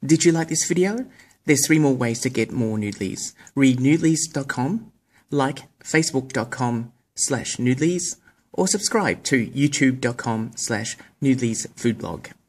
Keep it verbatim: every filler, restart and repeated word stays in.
Did you like this video? There's three more ways to get more Noodlies. Read noodlies dot com, like facebook dot com slash noodlies, or subscribe to youtube dot com slash noodlies food blog.